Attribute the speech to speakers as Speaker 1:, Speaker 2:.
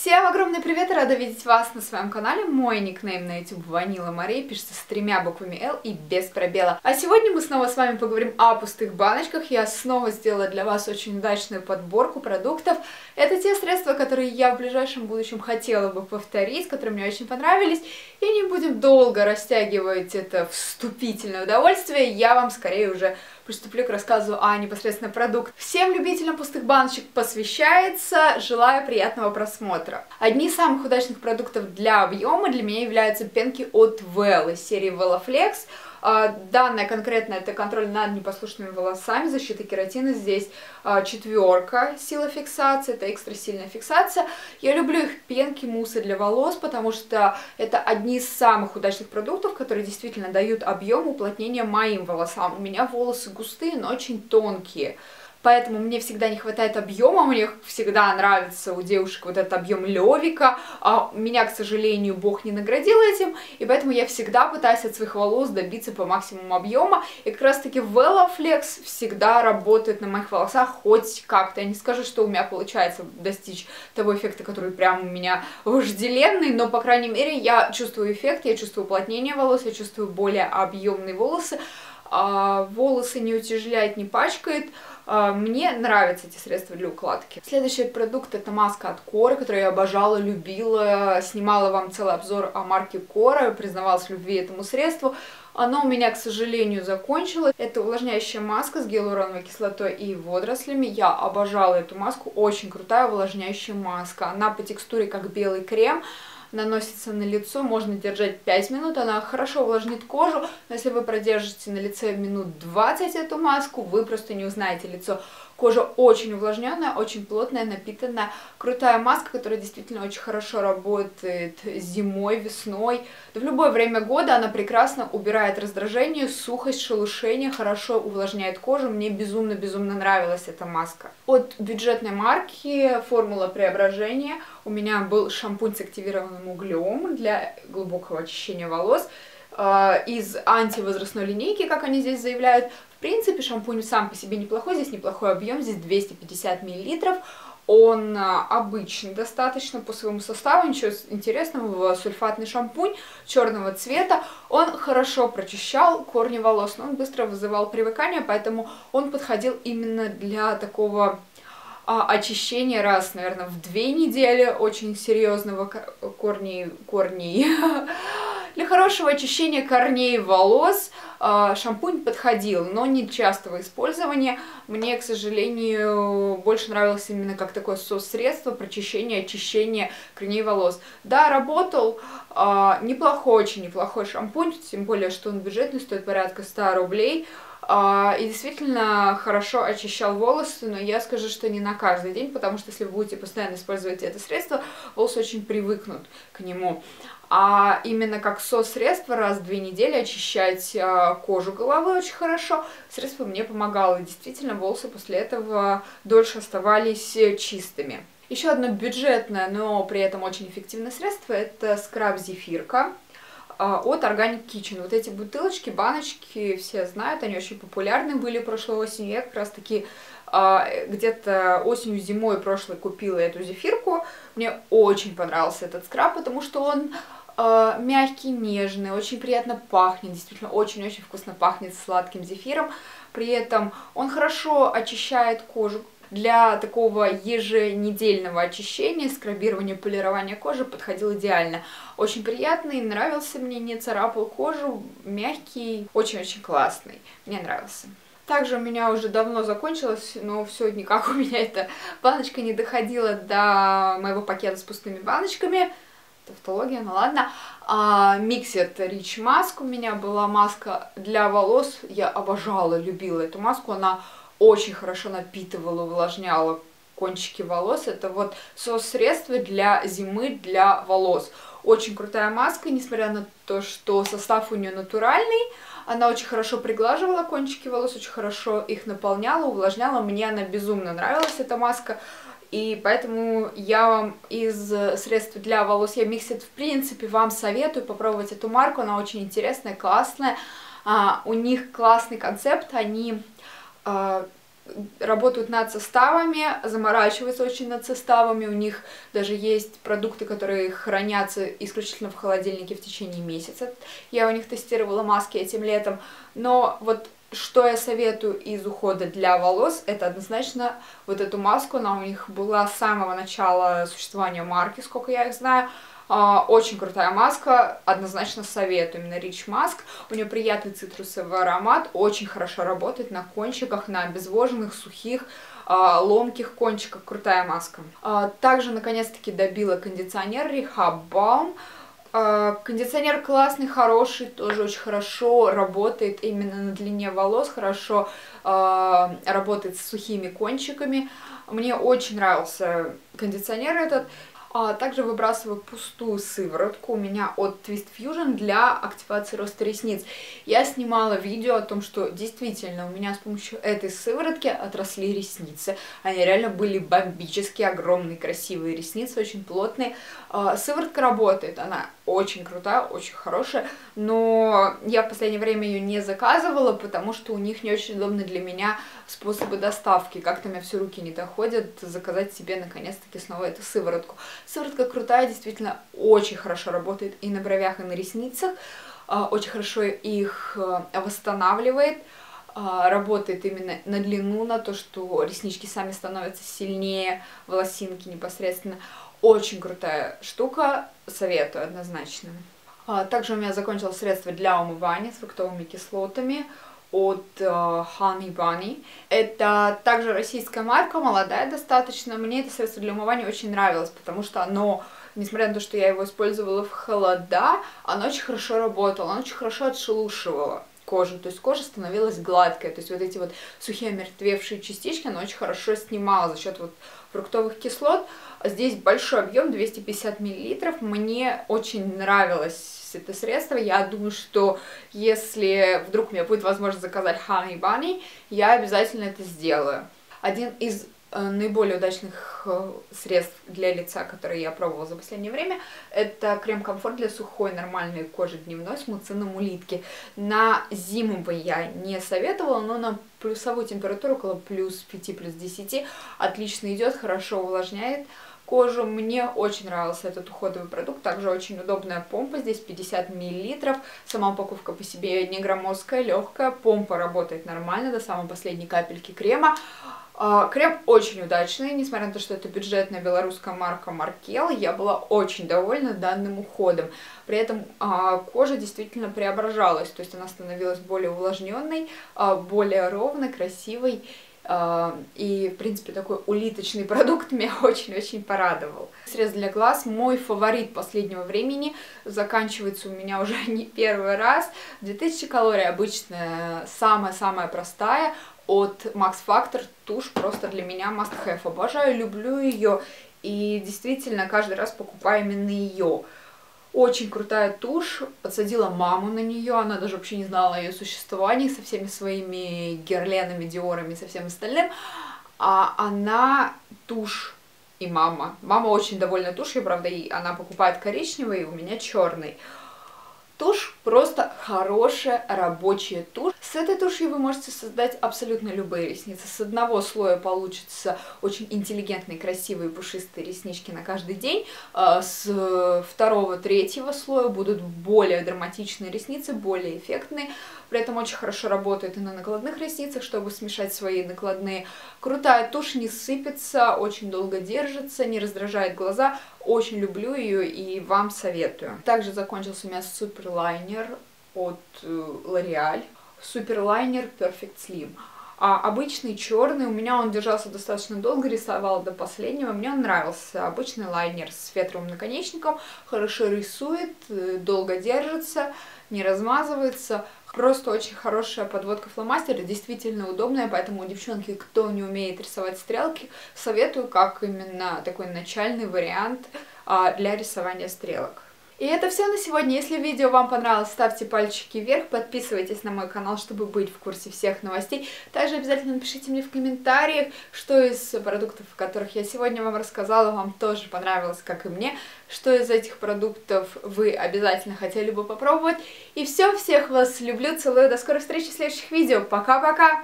Speaker 1: Всем огромный привет, рада видеть вас на своем канале. Мой никнейм на YouTube Ванила Мария, пишется с 3 буквами L и без пробела. А сегодня мы снова с вами поговорим о пустых баночках. Я снова сделала для вас очень удачную подборку продуктов. Это те средства, которые я в ближайшем будущем хотела бы повторить, которые мне очень понравились. И не будем долго растягивать это вступительное удовольствие, я вам скорее уже приступлю к рассказу о непосредственно продукте. Всем любителям пустых баночек посвящается, желаю приятного просмотра. Одни из самых удачных продуктов для объема для меня являются пенки от Well из серии Wellaflex. Данная конкретно это контроль над непослушными волосами, защита кератина. Здесь 4 сила фиксации, это экстра сильная фиксация. Я люблю их пенки, муссы для волос, потому что это одни из самых удачных продуктов, которые действительно дают объем уплотнения моим волосам. У меня волосы густые, но очень тонкие. Поэтому мне всегда не хватает объема, мне всегда нравится у девушек вот этот объем левика, а меня, к сожалению, Бог не наградил этим, и поэтому я всегда пытаюсь от своих волос добиться по максимуму объема, и как раз таки Wellaflex всегда работает на моих волосах хоть как-то. Я не скажу, что у меня получается достичь того эффекта, который прям у меня вожделенный, но, по крайней мере, я чувствую эффект, я чувствую уплотнение волос, я чувствую более объемные волосы, волосы не утяжеляет, не пачкает. Мне нравятся эти средства для укладки. Следующий продукт это маска от Kora, которую я обожала, любила, снимала вам целый обзор о марке Kora, признавалась в любви этому средству. Оно у меня, к сожалению, закончилось. Это увлажняющая маска с гиалуроновой кислотой и водорослями. Я обожала эту маску, очень крутая увлажняющая маска. Она по текстуре как белый крем. Наносится на лицо, можно держать 5 минут, она хорошо увлажнит кожу, но если вы продержите на лице минут 20 эту маску, вы просто не узнаете лицо. Кожа очень увлажненная, очень плотная, напитанная, крутая маска, которая действительно очень хорошо работает зимой, весной, да в любое время года она прекрасно убирает раздражение, сухость, шелушение, хорошо увлажняет кожу, мне безумно-безумно нравилась эта маска. От бюджетной марки Формула Преображения у меня был шампунь с активированным углем для глубокого очищения волос из антивозрастной линейки, как они здесь заявляют. В принципе, шампунь сам по себе неплохой, здесь неплохой объем, здесь 250 мл. Он обычный достаточно по своему составу, ничего интересного, сульфатный шампунь черного цвета. Он хорошо прочищал корни волос, но он быстро вызывал привыкание, поэтому он подходил именно для такого очищения раз, наверное, в 2 недели, очень серьезного корней. Для хорошего очищения корней волос шампунь подходил, но не частого использования. Мне, к сожалению, больше нравилось именно как такое средство прочищения, очищения корней волос. Да, работал, неплохой, очень неплохой шампунь, тем более, что он бюджетный, стоит порядка 100 рублей. И действительно хорошо очищал волосы, но я скажу, что не на каждый день, потому что если вы будете постоянно использовать это средство, волосы очень привыкнут к нему. А именно как средство раз в 2 недели очищать кожу головы очень хорошо. Средство мне помогало, и действительно волосы после этого дольше оставались чистыми. Еще одно бюджетное, но при этом очень эффективное средство – это скраб-зефирка от Organic Kitchen. Вот эти бутылочки, баночки, все знают, они очень популярны были прошлой осенью. Я как раз таки где-то осенью, зимой прошлой купила эту зефирку. Мне очень понравился этот скраб, потому что он мягкий, нежный, очень приятно пахнет, действительно очень-очень вкусно пахнет сладким зефиром. При этом он хорошо очищает кожу. Для такого еженедельного очищения, скрабирования, полирования кожи подходил идеально. Очень приятный, нравился мне, не царапал кожу, мягкий, очень-очень классный. Мне нравился. Также у меня уже давно закончилось, но все никак у меня эта баночка не доходила до моего пакета с пустыми баночками. Тавтология, ну ладно. Mixed Rich Mask у меня была маска для волос. Я обожала, любила эту маску. Она очень хорошо напитывала, увлажняла кончики волос. Это вот средство для зимы, для волос. Очень крутая маска, несмотря на то, что состав у нее натуральный. Она очень хорошо приглаживала кончики волос, очень хорошо их наполняла, увлажняла. Мне она безумно нравилась, эта маска. И поэтому я вам из средств для волос я Mixed, в принципе, вам советую попробовать эту марку. Она очень интересная, классная. У них классный концепт. Они работают над составами, заморачиваются очень над составами, у них даже есть продукты, которые хранятся исключительно в холодильнике в течение месяца. Я у них тестировала маски этим летом, но вот что я советую из ухода для волос, это однозначно вот эту маску, она у них была с самого начала существования марки, сколько я их знаю. Очень крутая маска, однозначно советую, именно Rich Mask. У нее приятный цитрусовый аромат, очень хорошо работает на кончиках, на обезвоженных, сухих, ломких кончиках, крутая маска. Также, наконец-таки, добила кондиционер Rehab Balm. Кондиционер классный, хороший, тоже очень хорошо работает именно на длине волос, хорошо работает с сухими кончиками. Мне очень нравился кондиционер этот. Также выбрасываю пустую сыворотку у меня от Twist Fusion для активации роста ресниц. Я снимала видео о том, что действительно у меня с помощью этой сыворотки отросли ресницы. Они реально были бомбические, огромные, красивые ресницы, очень плотные. Сыворотка работает, она очень крутая, очень хорошая, но я в последнее время ее не заказывала, потому что у них не очень удобны для меня способы доставки. Как-то у меня все руки не доходят заказать себе наконец-таки снова эту сыворотку. Сыворотка крутая, действительно очень хорошо работает и на бровях, и на ресницах, очень хорошо их восстанавливает, работает именно на длину, на то, что реснички сами становятся сильнее, волосинки непосредственно. Очень крутая штука, советую однозначно. Также у меня закончилось средство для умывания с фруктовыми кислотами от Honey Bunny. Это также российская марка, молодая достаточно. Мне это средство для умывания очень нравилось, потому что оно, несмотря на то, что я его использовала в холода, оно очень хорошо работало, оно очень хорошо отшелушивало кожу, то есть кожа становилась гладкой, то есть вот эти вот сухие омертвевшие частички оно очень хорошо снимало за счет вот фруктовых кислот. Здесь большой объем, 250 мл. Мне очень нравилось это средство. Я думаю, что если вдруг у меня будет возможность заказать Honey Bunny, я обязательно это сделаю. Один из наиболее удачных средств для лица, которые я пробовала за последнее время, это крем-комфорт для сухой нормальной кожи дневной с муцином улитки. На зиму бы я не советовала, но на плюсовую температуру около плюс 5, плюс 10 отлично идет, хорошо увлажняет кожу. Мне очень нравился этот уходовый продукт. Также очень удобная помпа, здесь 50 мл. Сама упаковка по себе не громоздкая, легкая. Помпа работает нормально до самой последней капельки крема. Крем очень удачный, несмотря на то, что это бюджетная белорусская марка Маркел, я была очень довольна данным уходом. При этом кожа действительно преображалась, то есть она становилась более увлажненной, более ровной, красивой. И, в принципе, такой улиточный продукт меня очень-очень порадовал. Средство для глаз мой фаворит последнего времени, заканчивается у меня уже не первый раз. 2000 калорий обычная, самая-самая простая. От Max Factor тушь просто для меня must have. Обожаю, люблю ее и действительно каждый раз покупаю именно ее. Очень крутая тушь, подсадила маму на нее, она даже вообще не знала о ее существовании со всеми своими герленами, диорами и со всем остальным. А она тушь и мама. Мама очень довольна тушью, правда, и она покупает коричневый, и у меня черный. Тушь просто хорошая рабочая тушь. С этой тушью вы можете создать абсолютно любые ресницы. С одного слоя получится очень интеллигентные, красивые, пушистые реснички на каждый день. С второго, третьего слоя будут более драматичные ресницы, более эффектные. При этом очень хорошо работает и на накладных ресницах, чтобы смешать свои накладные. Крутая тушь, не сыпется, очень долго держится, не раздражает глаза. Очень люблю ее и вам советую. Также закончился у меня суперлайнер от L'Oreal. Суперлайнер Perfect Slim. Обычный черный, у меня он держался достаточно долго, рисовал до последнего, мне он нравился. Обычный лайнер с фетровым наконечником, хорошо рисует, долго держится, не размазывается. Просто очень хорошая подводка фломастера, действительно удобная, поэтому девчонки, кто не умеет рисовать стрелки, советую как именно такой начальный вариант для рисования стрелок. И это все на сегодня. Если видео вам понравилось, ставьте пальчики вверх, подписывайтесь на мой канал, чтобы быть в курсе всех новостей. Также обязательно напишите мне в комментариях, что из продуктов, о которых я сегодня вам рассказала, вам тоже понравилось, как и мне. Что из этих продуктов вы обязательно хотели бы попробовать. И все, всех вас люблю, целую, до скорой встречи в следующих видео. Пока-пока!